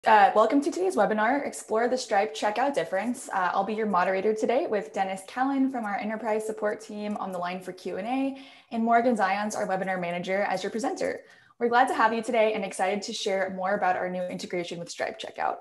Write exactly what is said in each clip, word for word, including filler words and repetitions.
Uh, welcome to today's webinar, Explore the Stripe Checkout Difference. Uh, I'll be your moderator today with Dennis Callan from our enterprise support team on the line for Q and A, and Morgan Zions, our webinar manager, as your presenter. We're glad to have you today and excited to share more about our new integration with Stripe Checkout.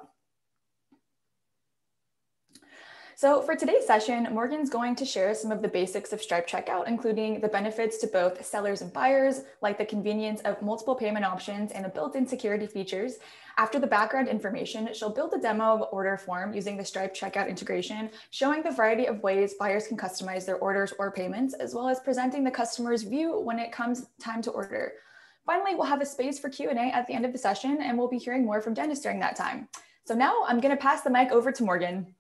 So for today's session, Morgan's going to share some of the basics of Stripe Checkout, including the benefits to both sellers and buyers, like the convenience of multiple payment options and the built-in security features. After the background information, she'll build a demo of order form using the Stripe Checkout integration, showing the variety of ways buyers can customize their orders or payments, as well as presenting the customer's view when it comes time to order. Finally, we'll have a space for Q and A at the end of the session, and we'll be hearing more from Dennis during that time. So now I'm going to pass the mic over to Morgan.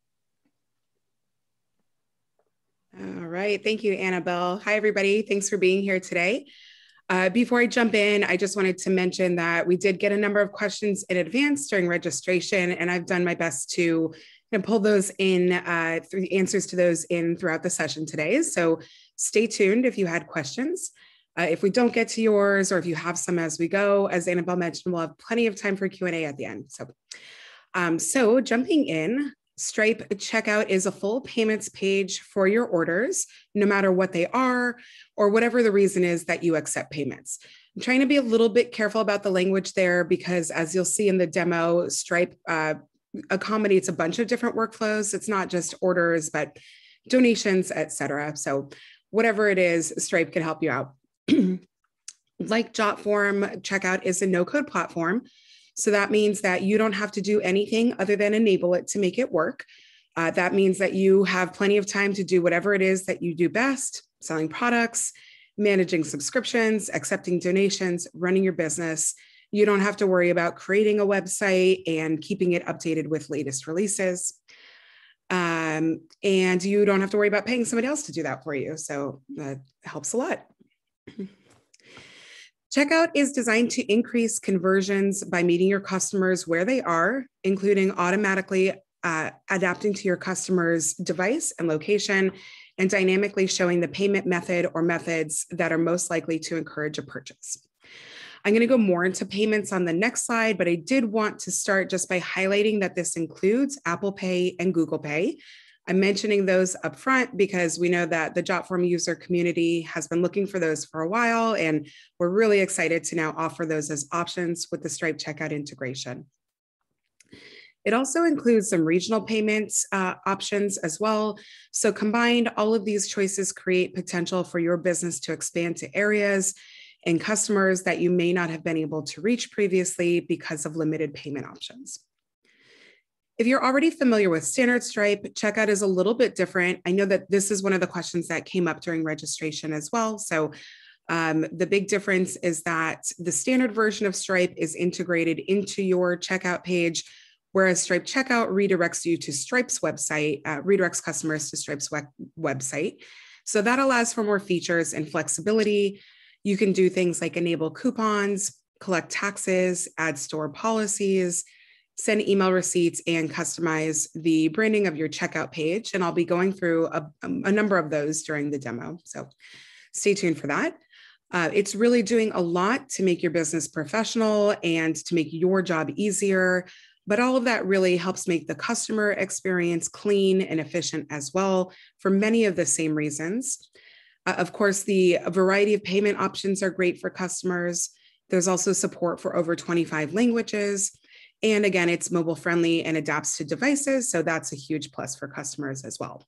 All right. Thank you, Annabelle. Hi, everybody. Thanks for being here today. Uh, before I jump in, I just wanted to mention that we did get a number of questions in advance during registration, and I've done my best to you know, pull those in, uh, through answers to those in throughout the session today. So stay tuned if you had questions. Uh, if we don't get to yours, or if you have some as we go, as Annabelle mentioned, we'll have plenty of time for Q and A at the end. So, um, so jumping in, Stripe Checkout is a full payments page for your orders, no matter what they are, or whatever the reason is that you accept payments. I'm trying to be a little bit careful about the language there because, as you'll see in the demo, Stripe uh, accommodates a bunch of different workflows. It's not just orders, but donations, et cetera. So whatever it is, Stripe can help you out. Like JotForm, Checkout is a no-code platform. So that means that you don't have to do anything other than enable it to make it work. Uh, that means that you have plenty of time to do whatever it is that you do best: selling products, managing subscriptions, accepting donations, running your business. You don't have to worry about creating a website and keeping it updated with latest releases. Um, and you don't have to worry about paying somebody else to do that for you. So that helps a lot. Checkout is designed to increase conversions by meeting your customers where they are, including automatically uh, adapting to your customer's device and location, and dynamically showing the payment method or methods that are most likely to encourage a purchase. I'm going to go more into payments on the next slide, but I did want to start just by highlighting that this includes Apple Pay and Google Pay. I'm mentioning those up front because we know that the JotForm user community has been looking for those for a while, and we're really excited to now offer those as options with the Stripe Checkout integration. It also includes some regional payments uh, options as well. So combined, all of these choices create potential for your business to expand to areas and customers that you may not have been able to reach previously because of limited payment options. If you're already familiar with standard Stripe, Checkout is a little bit different. I know that this is one of the questions that came up during registration as well. So um, the big difference is that the standard version of Stripe is integrated into your checkout page, whereas Stripe Checkout redirects you to Stripe's website, uh, redirects customers to Stripe's web website. So that allows for more features and flexibility. You can do things like enable coupons, collect taxes, add store policies, send email receipts, and customize the branding of your checkout page. And I'll be going through a, a number of those during the demo. So stay tuned for that. Uh, it's really doing a lot to make your business professional and to make your job easier. But all of that really helps make the customer experience clean and efficient as well, for many of the same reasons. Uh, of course, the variety of payment options are great for customers. There's also support for over twenty-five languages. And again, it's mobile friendly and adapts to devices. So that's a huge plus for customers as well.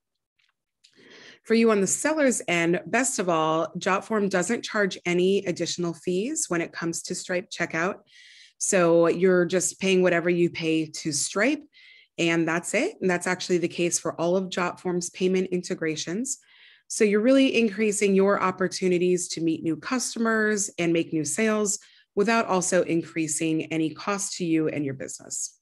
For you on the seller's end, best of all, JotForm doesn't charge any additional fees when it comes to Stripe Checkout. So you're just paying whatever you pay to Stripe, and that's it. And that's actually the case for all of JotForm's payment integrations. So you're really increasing your opportunities to meet new customers and make new sales without also increasing any cost to you and your business.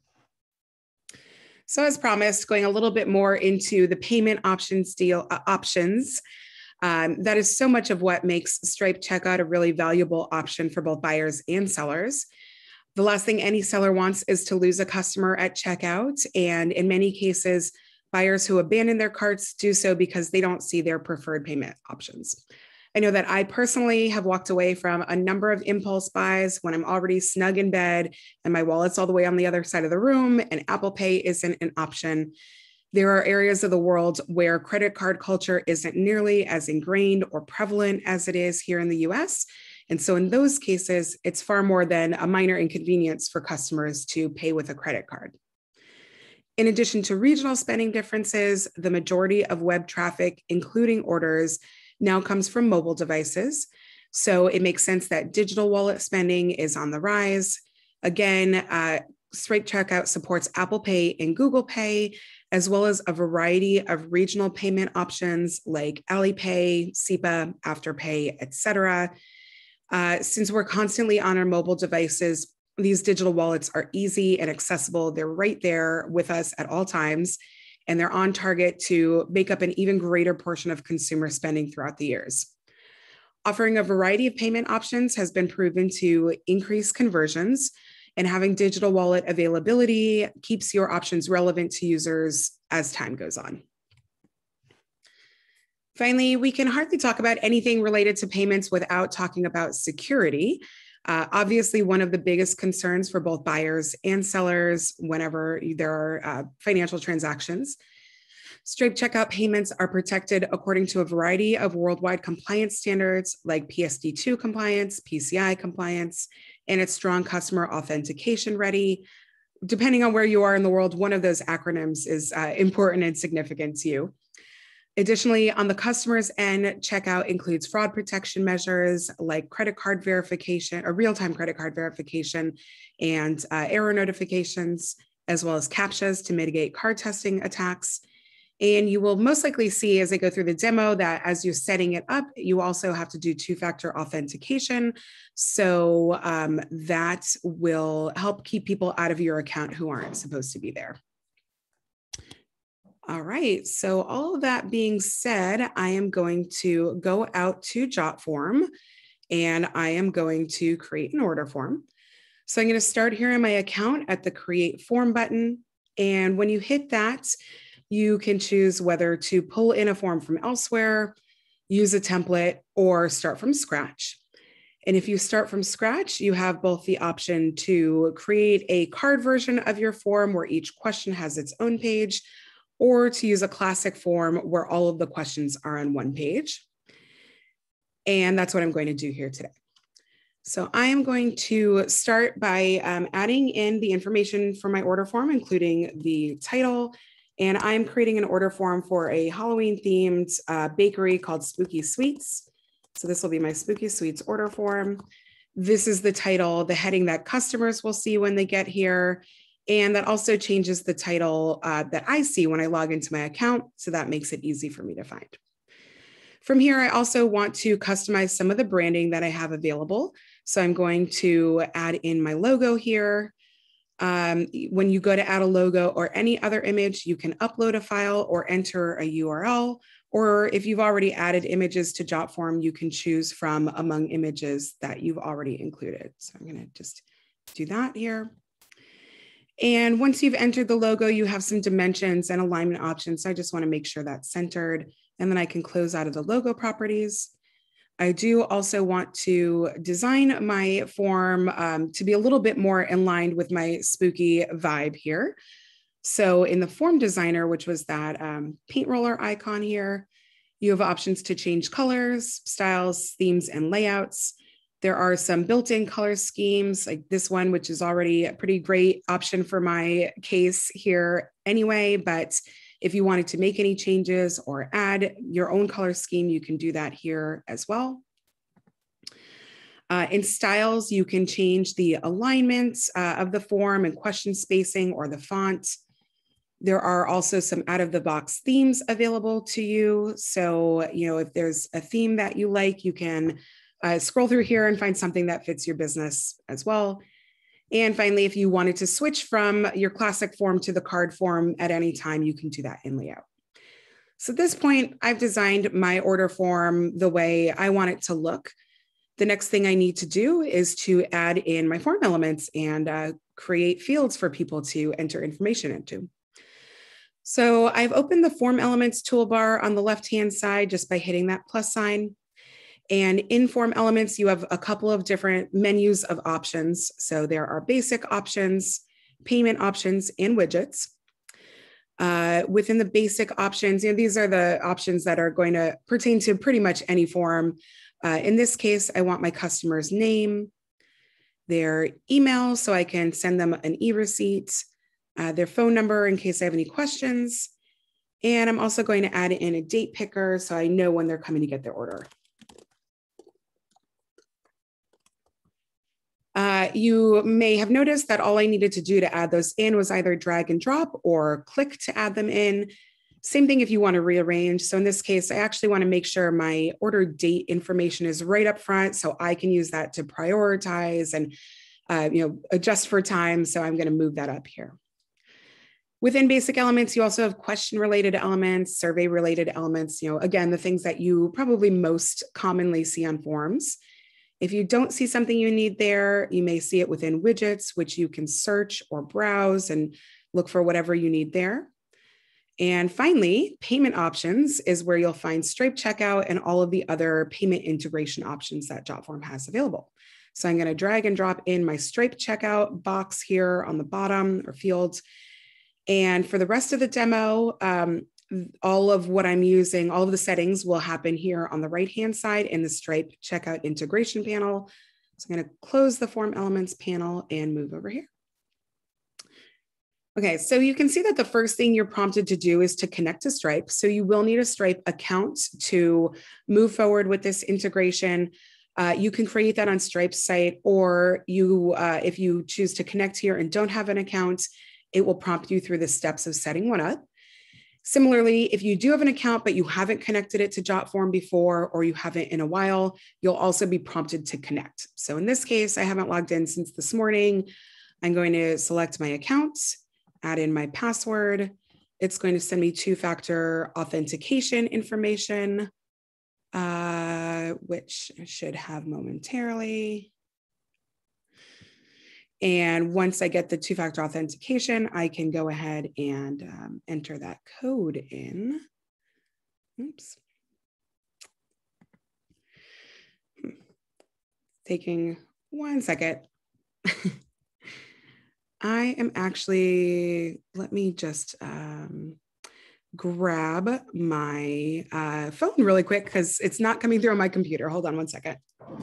So as promised, going a little bit more into the payment options deal uh, options. Um, that is so much of what makes Stripe Checkout a really valuable option for both buyers and sellers. The last thing any seller wants is to lose a customer at checkout. And in many cases, buyers who abandon their carts do so because they don't see their preferred payment options. I know that I personally have walked away from a number of impulse buys when I'm already snug in bed and my wallet's all the way on the other side of the room and Apple Pay isn't an option. There are areas of the world where credit card culture isn't nearly as ingrained or prevalent as it is here in the U S. And so in those cases, it's far more than a minor inconvenience for customers to pay with a credit card. In addition to regional spending differences, the majority of web traffic, including orders, now comes from mobile devices. So it makes sense that digital wallet spending is on the rise. Again, uh, Stripe Checkout supports Apple Pay and Google Pay, as well as a variety of regional payment options like Alipay, SEPA, Afterpay, et cetera. Uh, since we're constantly on our mobile devices, these digital wallets are easy and accessible. They're right there with us at all times, and they're on target to make up an even greater portion of consumer spending throughout the years. Offering a variety of payment options has been proven to increase conversions, and having digital wallet availability keeps your options relevant to users as time goes on. Finally, we can hardly talk about anything related to payments without talking about security. Uh, obviously, one of the biggest concerns for both buyers and sellers whenever there are uh, financial transactions. Stripe Checkout payments are protected according to a variety of worldwide compliance standards like P S D two compliance, P C I compliance, and it's strong customer authentication ready. Depending on where you are in the world, one of those acronyms is uh, important and significant to you. Additionally, on the customer's end, checkout includes fraud protection measures like credit card verification or real-time credit card verification and uh, error notifications, as well as CAPTCHAs to mitigate card testing attacks. And you will most likely see as I go through the demo that as you're setting it up, you also have to do two-factor authentication. So um, that will help keep people out of your account who aren't supposed to be there. All right, so all of that being said, I am going to go out to JotForm and I am going to create an order form. So I'm going to start here in my account at the Create Form button. And when you hit that, you can choose whether to pull in a form from elsewhere, use a template, or start from scratch. And if you start from scratch, you have both the option to create a card version of your form where each question has its own page, or to use a classic form where all of the questions are on one page. And that's what I'm going to do here today. So I am going to start by um, adding in the information for my order form, including the title. And I'm creating an order form for a Halloween themed uh, bakery called Spooky Sweets. So this will be my Spooky Sweets order form. This is the title, the heading that customers will see when they get here. And that also changes the title uh, that I see when I log into my account. So that makes it easy for me to find. From here, I also want to customize some of the branding that I have available. So I'm going to add in my logo here. Um, when you go to add a logo or any other image, you can upload a file or enter a U R L. Or if you've already added images to JotForm, you can choose from among images that you've already included. So I'm going to just do that here. And once you've entered the logo, you have some dimensions and alignment options. So I just want to make sure that's centered. And then I can close out of the logo properties. I do also want to design my form um, to be a little bit more in line with my spooky vibe here. So in the form designer, which was that um, paint roller icon here, you have options to change colors, styles, themes, and layouts. There are some built-in color schemes like this one, which is already a pretty great option for my case here anyway. But if you wanted to make any changes or add your own color scheme, you can do that here as well. Uh, in styles, you can change the alignment uh, of the form and question spacing or the font. There are also some out-of-the-box themes available to you. So, you know, if there's a theme that you like, you can Uh, scroll through here and find something that fits your business as well. And finally, if you wanted to switch from your classic form to the card form at any time, you can do that in layout. So at this point, I've designed my order form the way I want it to look. The next thing I need to do is to add in my form elements and uh, create fields for people to enter information into. So I've opened the form elements toolbar on the left-hand side just by hitting that plus sign. And in form elements, you have a couple of different menus of options. So there are basic options, payment options, and widgets. Uh, within the basic options, you know, these are the options that are going to pertain to pretty much any form. Uh, in this case, I want my customer's name, their email, so I can send them an e-receipt, uh, their phone number in case I have any questions. And I'm also going to add in a date picker so I know when they're coming to get their order. Uh, you may have noticed that all I needed to do to add those in was either drag and drop or click to add them in. Same thing if you want to rearrange. So in this case, I actually want to make sure my order date information is right up front so I can use that to prioritize and uh, you know, adjust for time. So I'm going to move that up here. Within basic elements, you also have question-related elements, survey-related elements, you know, again, the things that you probably most commonly see on forms. If you don't see something you need there, you may see it within widgets, which you can search or browse and look for whatever you need there. And finally, payment options is where you'll find Stripe checkout and all of the other payment integration options that JotForm has available. So I'm going to drag and drop in my Stripe checkout box here on the bottom or field. And for the rest of the demo, um, all of what I'm using, all of the settings will happen here on the right-hand side in the Stripe checkout integration panel. So I'm going to close the form elements panel and move over here. Okay, so you can see that the first thing you're prompted to do is to connect to Stripe. So you will need a Stripe account to move forward with this integration. Uh, you can create that on Stripe's site, or you, uh, if you choose to connect here and don't have an account, it will prompt you through the steps of setting one up. Similarly, if you do have an account, but you haven't connected it to JotForm before, or you haven't in a while, you'll also be prompted to connect. So in this case, I haven't logged in since this morning. I'm going to select my account, add in my password. It's going to send me two-factor authentication information, uh, which I should have momentarily. And once I get the two-factor authentication, I can go ahead and um, enter that code in. Oops. Taking one second. I am actually, let me just um, grab my uh, phone really quick because it's not coming through on my computer. Hold on one second.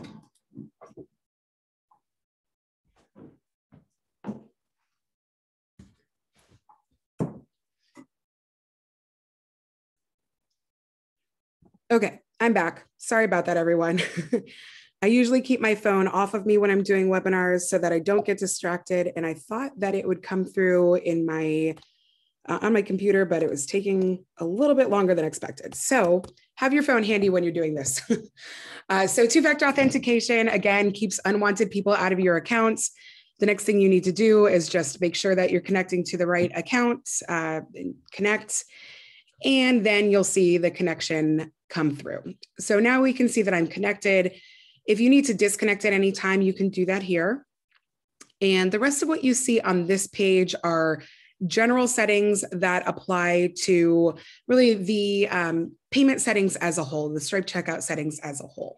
Okay, I'm back. Sorry about that, everyone. I usually keep my phone off of me when I'm doing webinars so that I don't get distracted. And I thought that it would come through in my uh, on my computer, but it was taking a little bit longer than expected. So have your phone handy when you're doing this. uh, so two-factor authentication, again, keeps unwanted people out of your accounts. The next thing you need to do is just make sure that you're connecting to the right account, uh, connect, and then you'll see the connection come through. So now we can see that I'm connected. If you need to disconnect at any time, you can do that here. And the rest of what you see on this page are general settings that apply to really the um, payment settings as a whole, the Stripe checkout settings as a whole.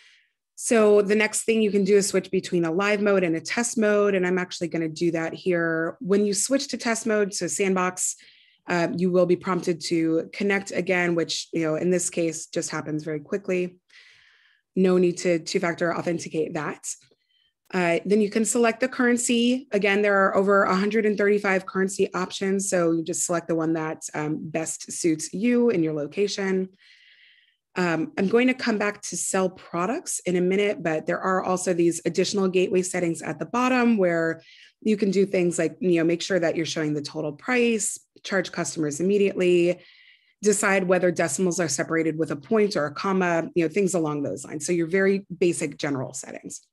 So the next thing you can do is switch between a live mode and a test mode. And I'm actually going to do that here. When you switch to test mode, so sandbox, uh, you will be prompted to connect again, which, you know, in this case just happens very quickly. No need to two-factor authenticate that. Uh, then you can select the currency. Again, there are over one hundred thirty-five currency options. So you just select the one that um, best suits you and your location. Um, I'm going to come back to sell products in a minute, but there are also these additional gateway settings at the bottom where you can do things like, you know, make sure that you're showing the total price, charge customers immediately, decide whether decimals are separated with a point or a comma, you know, things along those lines. So your very basic general settings.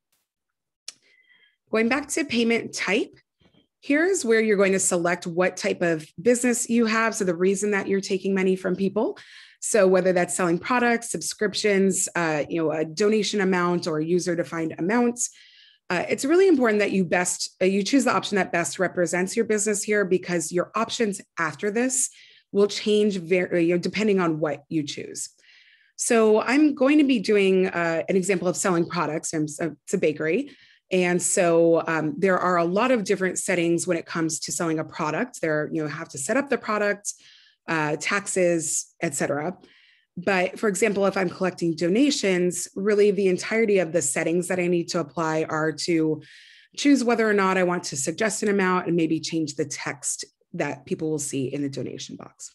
Going back to payment type, here's where you're going to select what type of business you have. So the reason that you're taking money from people. So whether that's selling products, subscriptions, uh, you know, a donation amount or user-defined amounts, uh, it's really important that you best uh, you choose the option that best represents your business here, because your options after this will change very, you know, depending on what you choose. So I'm going to be doing uh, an example of selling products. It's a bakery. And so um, there are a lot of different settings when it comes to selling a product. There, you know, have to set up the product, uh, taxes, et cetera. But for example, if I'm collecting donations, really the entirety of the settings that I need to apply are to choose whether or not I want to suggest an amount and maybe change the text that people will see in the donation box.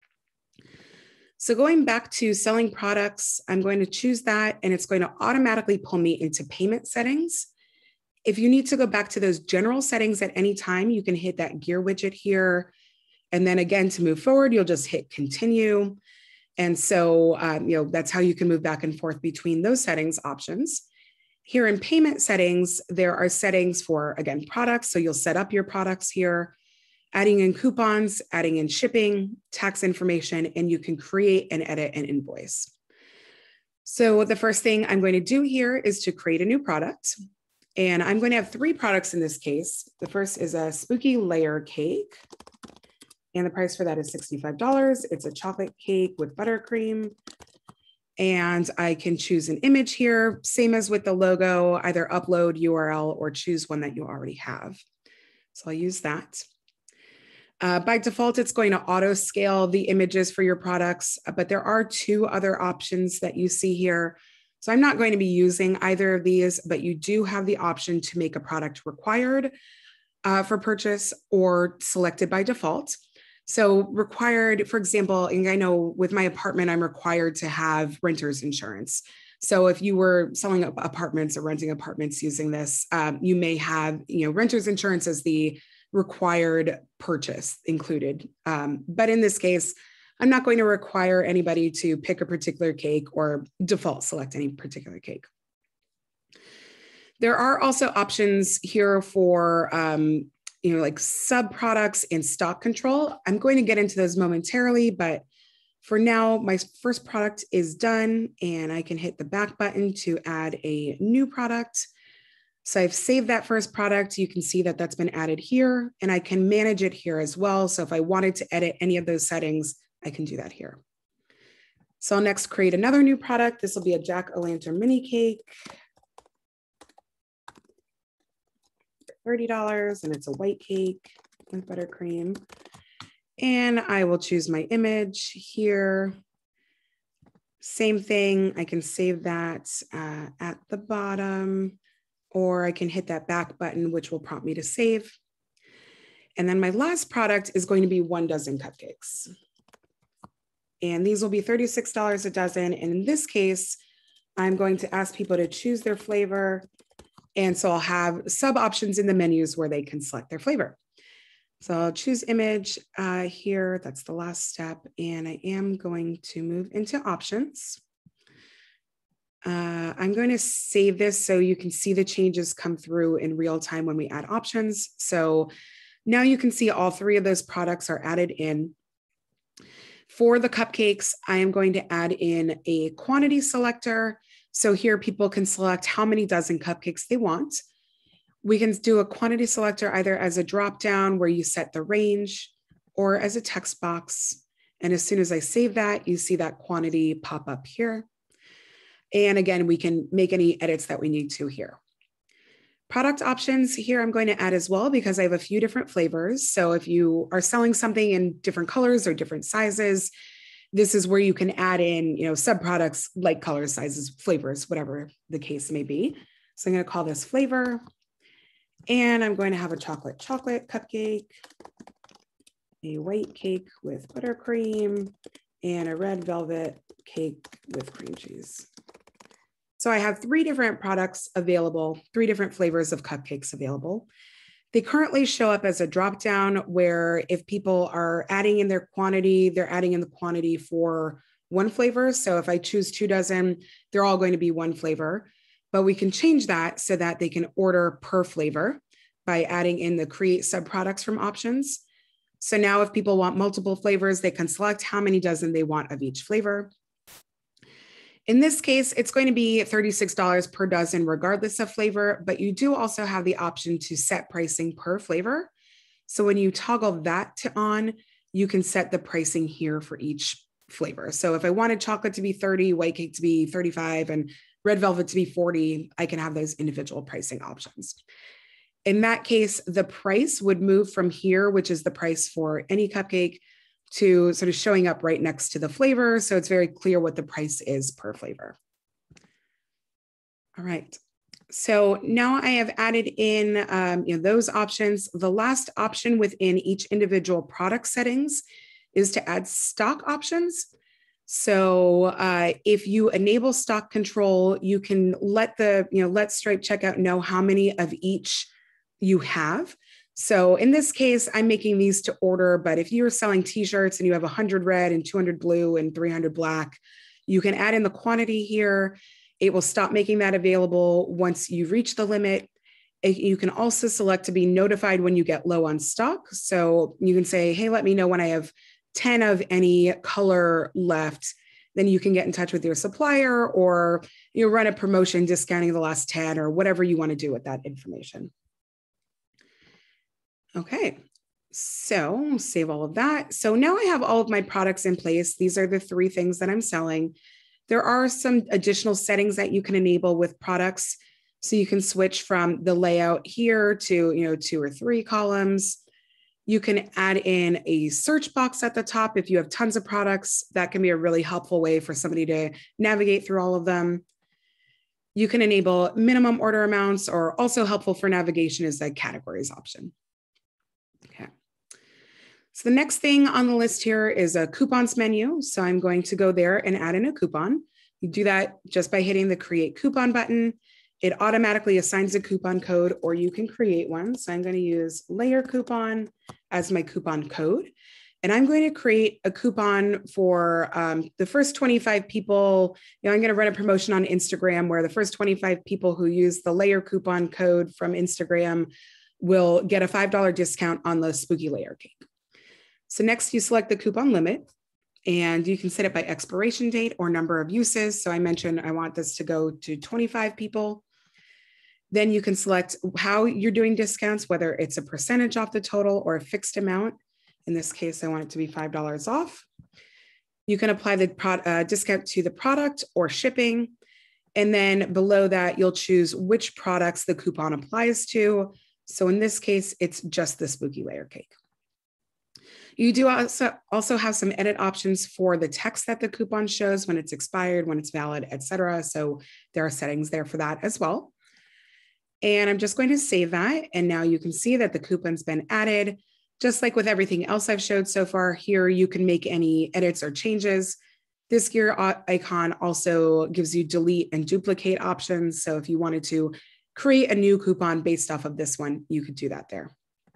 So going back to selling products, I'm going to choose that and it's going to automatically pull me into payment settings. If you need to go back to those general settings at any time, you can hit that gear widget here. And then again, to move forward, you'll just hit continue. And so, um, you know, that's how you can move back and forth between those settings options. Here in payment settings, there are settings for, again, products. So you'll set up your products here, adding in coupons, adding in shipping, tax information, and you can create and edit an invoice. So the first thing I'm going to do here is to create a new product. And I'm going to have three products in this case. The first is a spooky layer cake. And the price for that is sixty-five dollars. It's a chocolate cake with buttercream. And I can choose an image here, same as with the logo, either upload U R L or choose one that you already have. So I'll use that. Uh, by default, it's going to auto scale the images for your products, but there are two other options that you see here. So I'm not going to be using either of these, but you do have the option to make a product required uh, for purchase or selected by default. So required, for example, and I know with my apartment, I'm required to have renter's insurance. So if you were selling apartments or renting apartments using this, um, you may have, you know, renter's insurance as the required purchase included. Um, but in this case, I'm not going to require anybody to pick a particular cake or default select any particular cake. There are also options here for, um, you know, like sub products and stock control. I'm going to get into those momentarily, but for now, my first product is done and I can hit the back button to add a new product. So I've saved that first product. You can see that that's been added here and I can manage it here as well. So if I wanted to edit any of those settings, I can do that here. So I'll next create another new product. This will be a jack-o'-lantern mini cake. thirty dollars and it's a white cake with buttercream. And I will choose my image here. Same thing, I can save that uh, at the bottom, or I can hit that back button, which will prompt me to save. And then my last product is going to be one dozen cupcakes. And these will be thirty-six dollars a dozen. And in this case, I'm going to ask people to choose their flavor. And so I'll have sub options in the menus where they can select their flavor. So I'll choose image uh, here. That's the last step. And I am going to move into options. Uh, I'm going to save this so you can see the changes come through in real time when we add options. So now you can see all three of those products are added in. For the cupcakes, I am going to add in a quantity selector. So here people can select how many dozen cupcakes they want. We can do a quantity selector either as a drop-down where you set the range or as a text box. And as soon as I save that, you see that quantity pop up here. And again, we can make any edits that we need to here. Product options here I'm going to add as well because I have a few different flavors. So if you are selling something in different colors or different sizes, this is where you can add in, you know, sub-products like colors, sizes, flavors, whatever the case may be. So I'm going to call this flavor. And I'm going to have a chocolate chocolate cupcake, a white cake with buttercream, and a red velvet cake with cream cheese. So I have three different products available, three different flavors of cupcakes available. They currently show up as a drop-down where if people are adding in their quantity, they're adding in the quantity for one flavor. So if I choose two dozen, they're all going to be one flavor. But we can change that so that they can order per flavor by adding in the create subproducts from options. So now if people want multiple flavors, they can select how many dozen they want of each flavor. In this case, it's going to be thirty-six dollars per dozen, regardless of flavor, but you do also have the option to set pricing per flavor. So when you toggle that to on, you can set the pricing here for each flavor. So if I wanted chocolate to be thirty, white cake to be thirty-five, and red velvet to be forty, I can have those individual pricing options. In that case, the price would move from here, which is the price for any cupcake, to sort of showing up right next to the flavor. So it's very clear what the price is per flavor. All right. So now I have added in um, you know, those options. The last option within each individual product settings is to add stock options. So uh, if you enable stock control, you can let the, you know, let Stripe Checkout know how many of each you have. So in this case, I'm making these to order, but if you're selling t-shirts and you have one hundred red and two hundred blue and three hundred black, you can add in the quantity here. It will stop making that available once you reach the limit. You can also select to be notified when you get low on stock. So you can say, hey, let me know when I have ten of any color left. Then you can get in touch with your supplier, or you run a promotion discounting the last ten, or whatever you want to do with that information. Okay, so save all of that. So now I have all of my products in place. These are the three things that I'm selling. There are some additional settings that you can enable with products. So you can switch from the layout here to, you know, two or three columns. You can add in a search box at the top. If you have tons of products, that can be a really helpful way for somebody to navigate through all of them. You can enable minimum order amounts, or also helpful for navigation is the categories option. Okay. So the next thing on the list here is a coupons menu. So I'm going to go there and add in a coupon. You do that just by hitting the create coupon button. It automatically assigns a coupon code, or you can create one. So I'm going to use layer coupon as my coupon code. And I'm going to create a coupon for um, the first twenty-five people. You know, I'm going to run a promotion on Instagram where the first twenty-five people who use the layer coupon code from Instagram will get a five dollar discount on the spooky layer cake. So next you select the coupon limit, and you can set it by expiration date or number of uses. So I mentioned I want this to go to twenty-five people. Then you can select how you're doing discounts, whether it's a percentage off the total or a fixed amount. In this case, I want it to be five dollars off. You can apply the pro uh, discount to the product or shipping. And then below that, you'll choose which products the coupon applies to. So in this case, it's just the spooky layer cake. You do also, also have some edit options for the text that the coupon shows, when it's expired, when it's valid, et cetera. So there are settings there for that as well. And I'm just going to save that. And now you can see that the coupon's been added. Just like with everything else I've showed so far, here you can make any edits or changes. This gear icon also gives you delete and duplicate options. So if you wanted to create a new coupon based off of this one, you could do that there.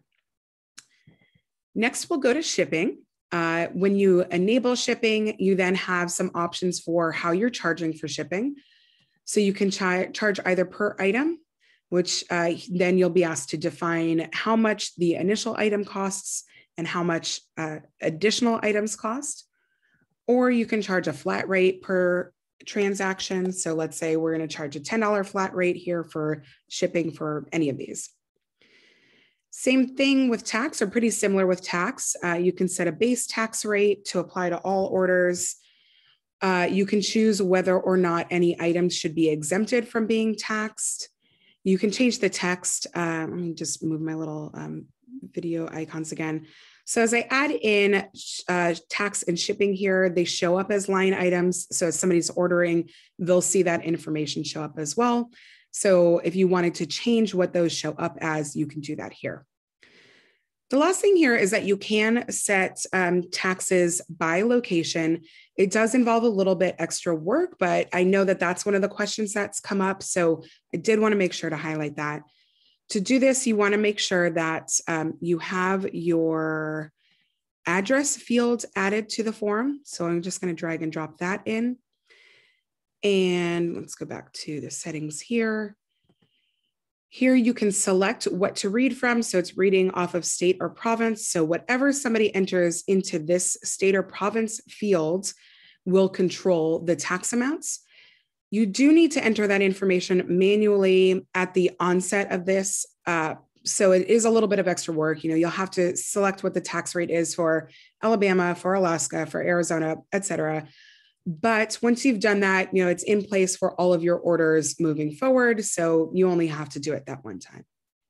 Next, we'll go to shipping. Uh, when you enable shipping, you then have some options for how you're charging for shipping. So you can ch- charge either per item, which uh, then you'll be asked to define how much the initial item costs and how much uh, additional items cost. Or you can charge a flat rate per transaction. So let's say we're going to charge a ten dollar flat rate here for shipping for any of these. Same thing with tax, or pretty similar with tax. Uh, you can set a base tax rate to apply to all orders. Uh, you can choose whether or not any items should be exempted from being taxed. You can change the text. Uh, let me just move my little um, video icons again. So as I add in uh, tax and shipping here, they show up as line items. So as somebody's ordering, they'll see that information show up as well. So if you wanted to change what those show up as, you can do that here. The last thing here is that you can set um, taxes by location. It does involve a little bit extra work, but I know that that's one of the questions that's come up. So I did want to make sure to highlight that. To do this, you want to make sure that um, you have your address field added to the form. So I'm just going to drag and drop that in. And let's go back to the settings here. Here you can select what to read from. So it's reading off of state or province. So whatever somebody enters into this state or province field will control the tax amounts. You do need to enter that information manually at the onset of this uh, so it is a little bit of extra work. You know, you'll have to select what the tax rate is for Alabama, for Alaska, for Arizona, et cetera. But once you've done that, you know, it's in place for all of your orders moving forward. So you only have to do it that one time.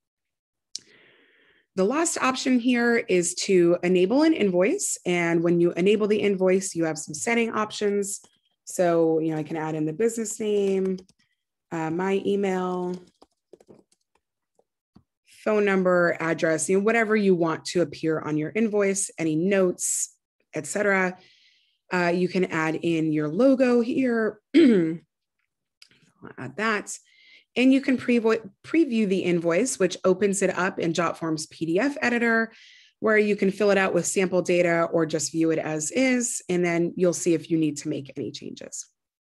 The last option here is to enable an invoice. And when you enable the invoice, you have some setting options. So, you know, I can add in the business name, uh, my email, phone number, address, you know, whatever you want to appear on your invoice, any notes, et cetera. Uh, you can add in your logo here. I'll add that. And you can preview, preview the invoice, which opens it up in JotForm's P D F editor, where you can fill it out with sample data or just view it as is, and then you'll see if you need to make any changes.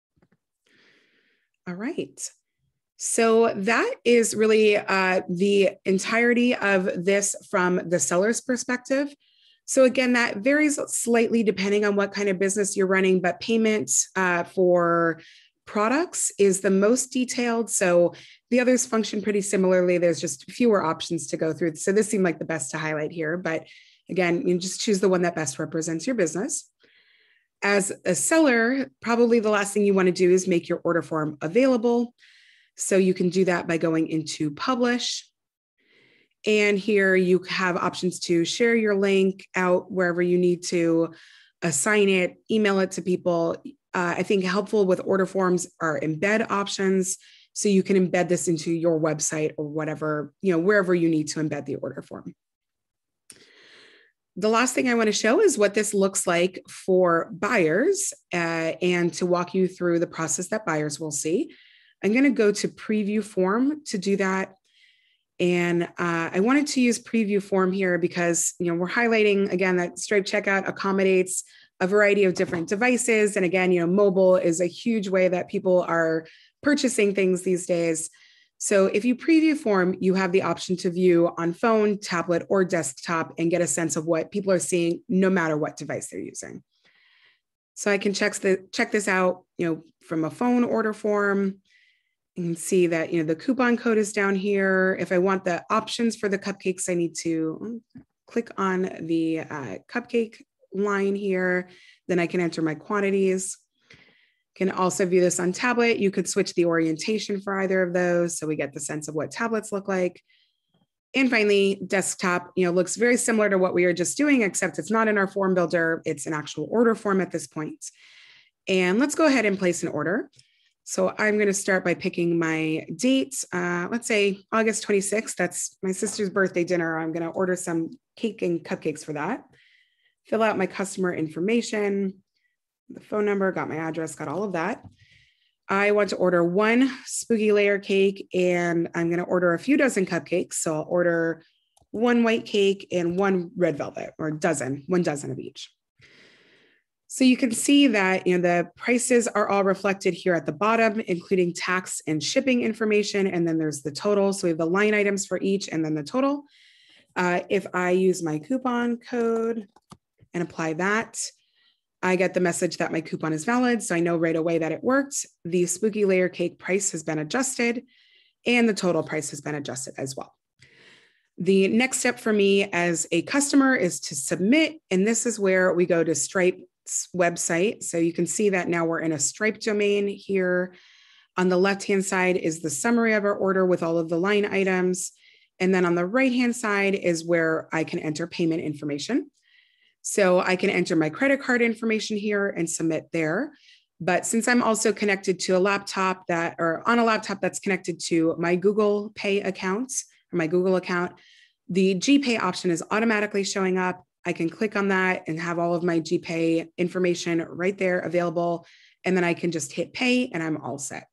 All right. So that is really uh, the entirety of this from the seller's perspective. So again, that varies slightly depending on what kind of business you're running, but payment uh, for products is the most detailed. So the others function pretty similarly. There's just fewer options to go through. So this seemed like the best to highlight here, but again, you just choose the one that best represents your business. As a seller, probably the last thing you want to do is make your order form available. So you can do that by going into Publish. And here you have options to share your link out wherever you need to, assign it, email it to people. Uh, I think helpful with order forms are embed options. So you can embed this into your website or whatever, you know, wherever you need to embed the order form. The last thing I want to show is what this looks like for buyers uh, and to walk you through the process that buyers will see. I'm going to go to preview form to do that. And uh, I wanted to use preview form here because, you know, we're highlighting again that Stripe Checkout accommodates a variety of different devices. And again, you know, mobile is a huge way that people are purchasing things these days. So if you preview form, you have the option to view on phone, tablet, or desktop and get a sense of what people are seeing no matter what device they're using. So I can check, the, check this out, you know, from a phone order form. You can see that, you know, the coupon code is down here. If I want the options for the cupcakes, I need to click on the uh, cupcake line here. Then I can enter my quantities. Can also view this on tablet. You could switch the orientation for either of those. So we get the sense of what tablets look like. And finally, desktop, you know, looks very similar to what we were just doing, except it's not in our form builder. It's an actual order form at this point. And let's go ahead and place an order. So I'm going to start by picking my date. Uh, let's say August twenty-sixth. That's my sister's birthday dinner. I'm going to order some cake and cupcakes for that. Fill out my customer information, the phone number, got my address, got all of that. I want to order one spooky layer cake and I'm going to order a few dozen cupcakes. So I'll order one white cake and one red velvet, or dozen, one dozen of each. So you can see that, you know, the prices are all reflected here at the bottom, including tax and shipping information. And then there's the total. So we have the line items for each and then the total. Uh, if I use my coupon code and apply that, I get the message that my coupon is valid. So I know right away that it worked. The spooky layer cake price has been adjusted and the total price has been adjusted as well. The next step for me as a customer is to submit. And this is where we go to Stripe's website. So you can see that now we're in a Stripe domain here. On the left-hand side is the summary of our order with all of the line items. And then on the right-hand side is where I can enter payment information. So I can enter my credit card information here and submit there. But since I'm also connected to a laptop that, or on a laptop that's connected to my Google Pay account, or my Google account, the GPay option is automatically showing up. I can click on that and have all of my GPay information right there available. And then I can just hit pay and I'm all set.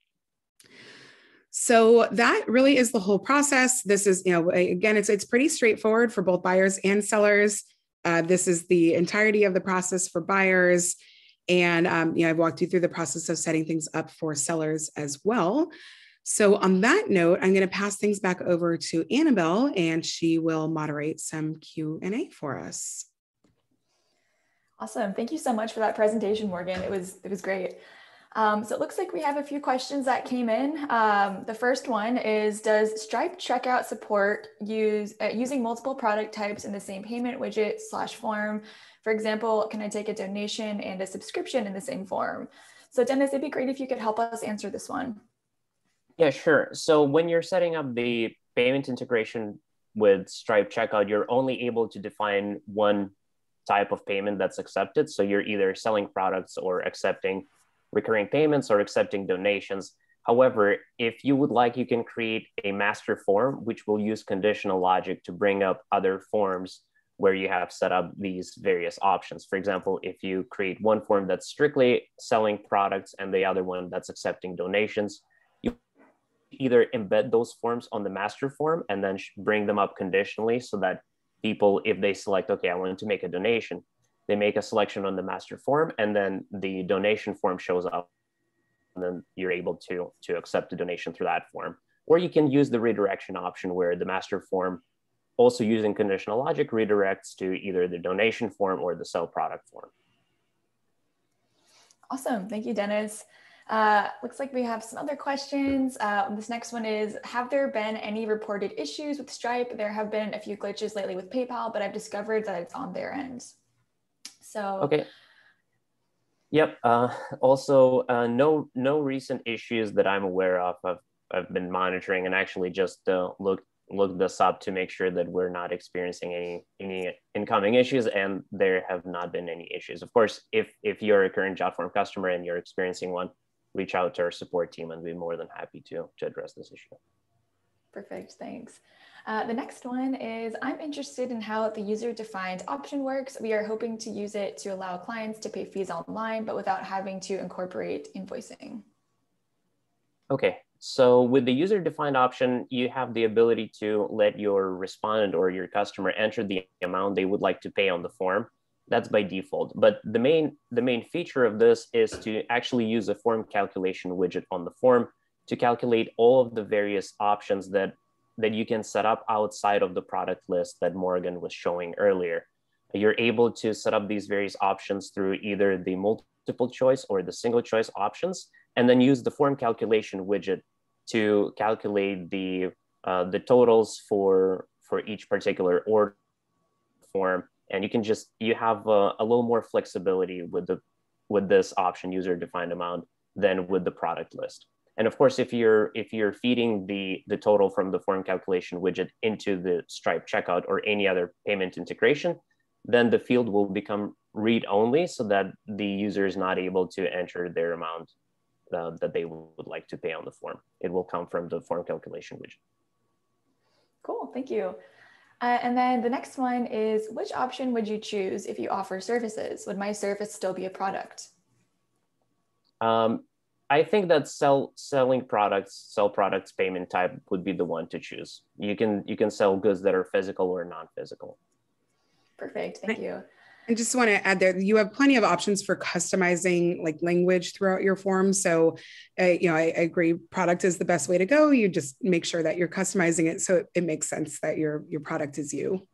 So that really is the whole process. This is, you know, again, it's, it's pretty straightforward for both buyers and sellers. Uh, this is the entirety of the process for buyers. And, um, you know, I've walked you through the process of setting things up for sellers as well. So on that note, I'm going to pass things back over to Annabelle and she will moderate some Q and A for us. Awesome. Thank you so much for that presentation, Morgan. It was, it was great. Um, so it looks like we have a few questions that came in. Um, the first one is, does Stripe Checkout support use uh, using multiple product types in the same payment widget slash form? For example, can I take a donation and a subscription in the same form? So Dennis, it'd be great if you could help us answer this one. Yeah, sure. So when you're setting up the payment integration with Stripe Checkout, you're only able to define one type of payment that's accepted. So you're either selling products or accepting recurring payments or accepting donations. However, if you would like, you can create a master form, which will use conditional logic to bring up other forms where you have set up these various options. For example, if you create one form that's strictly selling products and the other one that's accepting donations, you either embed those forms on the master form and then bring them up conditionally so that people, if they select, okay, I want to make a donation, they make a selection on the master form and then the donation form shows up and then you're able to, to accept the donation through that form. Or you can use the redirection option where the master form, also using conditional logic, redirects to either the donation form or the sell product form. Awesome, thank you, Dennis. Uh, looks like we have some other questions. Uh, this next one is, have there been any reported issues with Stripe? There have been a few glitches lately with PayPal, but I've discovered that it's on their end. So. Okay. Yep. Uh, also, uh, no no recent issues that I'm aware of. I've, I've been monitoring and actually just uh, looked looked this up to make sure that we're not experiencing any any incoming issues, and there have not been any issues. Of course, if if you're a current JotForm customer and you're experiencing one, reach out to our support team and we'd be more than happy to, to address this issue. Perfect, thanks. Uh, the next one is, I'm interested in how the user-defined option works. We are hoping to use it to allow clients to pay fees online, but without having to incorporate invoicing. Okay, so with the user-defined option, you have the ability to let your respondent or your customer enter the amount they would like to pay on the form. That's by default. But the main, the main feature of this is to actually use a form calculation widget on the form to calculate all of the various options that, that you can set up outside of the product list that Morgan was showing earlier. You're able to set up these various options through either the multiple choice or the single choice options, and then use the form calculation widget to calculate the, uh, the totals for, for each particular order form. And you can just, you have a, a little more flexibility with the with this option user defined amount than with the product list. And of course, if you're if you're feeding the, the total from the form calculation widget into the Stripe checkout or any other payment integration, then the field will become read only so that the user is not able to enter their amount uh, that they would like to pay on the form. It will come from the form calculation widget. Cool, thank you. Uh, and then the next one is, which option would you choose if you offer services? Would my service still be a product? Um, I think that sell selling products, sell products payment type would be the one to choose. You can you can sell goods that are physical or non-physical. Perfect, thank you. I just want to add there, you have plenty of options for customizing like language throughout your form. So, uh, you know, I, I agree, product is the best way to go. You just make sure that you're customizing it so it, it makes sense that your, your product is you.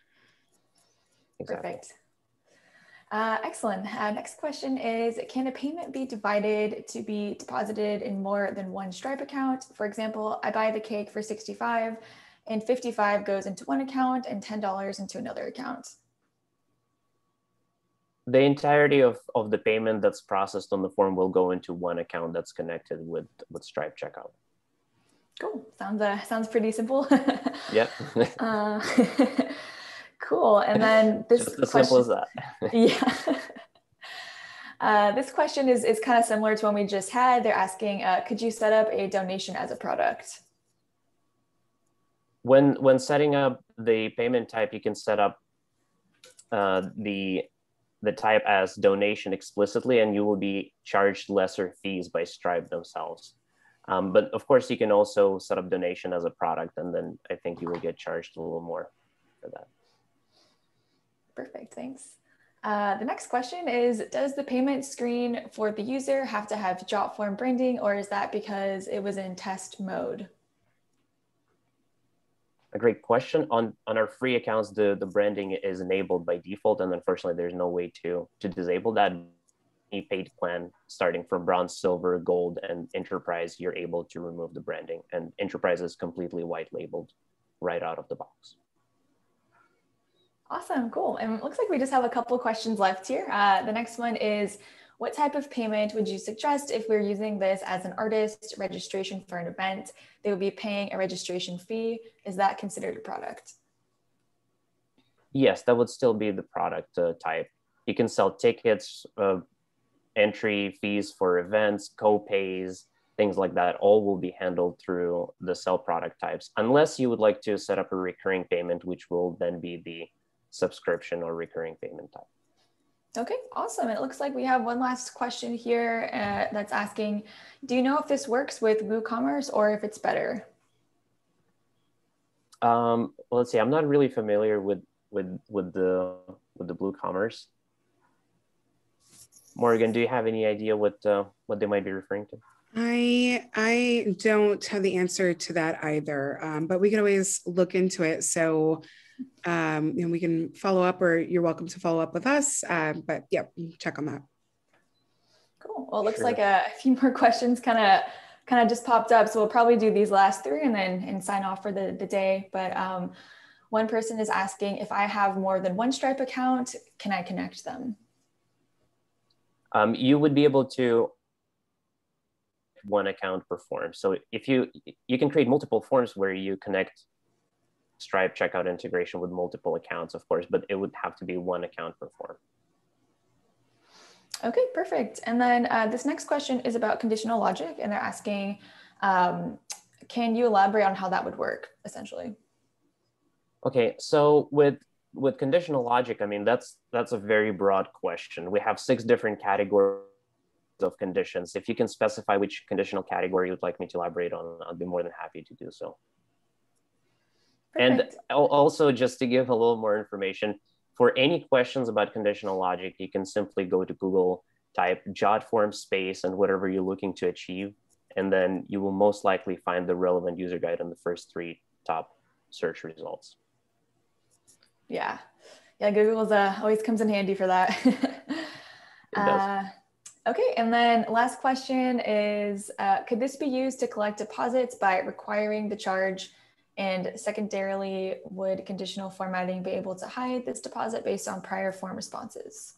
Exactly. Perfect. Uh, excellent. Uh, next question is, can a payment be divided to be deposited in more than one Stripe account? For example, I buy the cake for sixty-five and fifty-five goes into one account and ten dollars into another account. The entirety of, of the payment that's processed on the form will go into one account that's connected with, with Stripe Checkout. Cool. Sounds uh, sounds pretty simple. Yep. uh, cool. And then this Just as question, simple as that. Yeah. Uh, this question is, is kind of similar to one we just had. They're asking, uh, could you set up a donation as a product? When, when setting up the payment type, you can set up uh, the the type as donation explicitly, and you will be charged lesser fees by Stripe themselves. Um, but of course, you can also set up donation as a product, and then I think you will get charged a little more for that. Perfect, thanks. Uh, the next question is, does the payment screen for the user have to have JotForm branding, or is that because it was in test mode? A great question. On on our free accounts, the, the branding is enabled by default, and unfortunately, there's no way to, to disable that. paid plan starting from bronze, silver, gold, and enterprise, you're able to remove the branding, and enterprise is completely white labeled right out of the box. Awesome, cool. And it looks like we just have a couple questions left here. Uh, the next one is, what type of payment would you suggest if we're using this as an artist registration for an event? They would be paying a registration fee. Is that considered a product? Yes, that would still be the product uh, type. You can sell tickets, uh, entry fees for events, co-pays, things like that. All will be handled through the sell product types, unless you would like to set up a recurring payment, which will then be the subscription or recurring payment type. Okay, awesome. It looks like we have one last question here uh, that's asking, do you know if this works with WooCommerce or if it's better? Um, well, let's see. I'm not really familiar with with with the with the WooCommerce. Morgan, do you have any idea what uh, what they might be referring to? I I don't have the answer to that either, um, but we can always look into it. So um, you know, we can follow up, or you're welcome to follow up with us. Uh, but yeah, check on that. Cool. Well, it looks Sure. like a few more questions kind of kind of just popped up. So we'll probably do these last three and then and sign off for the, the day. But um, one person is asking, if I have more than one Stripe account, can I connect them? Um, you would be able to one account per form. So if you you can create multiple forms where you connect Stripe checkout integration with multiple accounts, of course, but it would have to be one account per form. Okay, perfect. And then uh, this next question is about conditional logic, and they're asking, um, can you elaborate on how that would work, essentially? Okay, so with with conditional logic, I mean, that's that's a very broad question. We have six different categories of conditions. If you can specify which conditional category you'd like me to elaborate on, I'd be more than happy to do so. Perfect. And also, just to give a little more information, for any questions about conditional logic, you can simply go to Google, type JotForm space and whatever you're looking to achieve, and then you will most likely find the relevant user guide in the first three top search results. Yeah, yeah, Google's uh, always comes in handy for that. It does. Uh, okay, and then last question is, uh, could this be used to collect deposits by requiring the charge? And secondarily, would conditional formatting be able to hide this deposit based on prior form responses?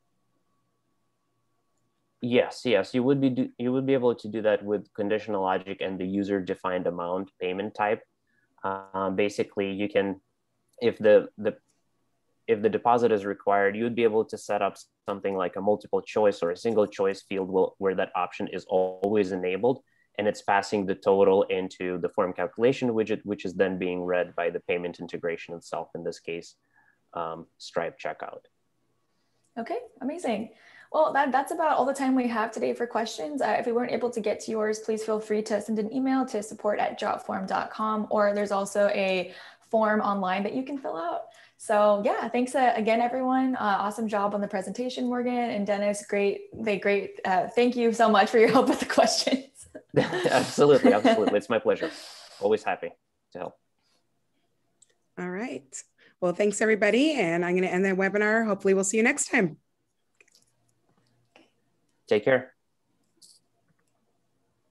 Yes, yes, you would be do, you would be able to do that with conditional logic and the user-defined amount payment type. Um, basically, you can, if the the if the deposit is required, you would be able to set up something like a multiple choice or a single choice field will, where that option is always enabled, and it's passing the total into the form calculation widget, which is then being read by the payment integration itself, in this case, um, Stripe checkout. Okay, amazing. Well, that, that's about all the time we have today for questions. Uh, if we weren't able to get to yours, please feel free to send an email to support at jotform dot com, or there's also a form online that you can fill out. So yeah, thanks uh, again, everyone. Uh, awesome job on the presentation, Morgan and Dennis. Great, they great. Uh, thank you so much for your help with the questions. Absolutely, absolutely. It's my pleasure. Always happy to help. All right. Well, thanks everybody. And I'm going to end the webinar. Hopefully we'll see you next time. Take care.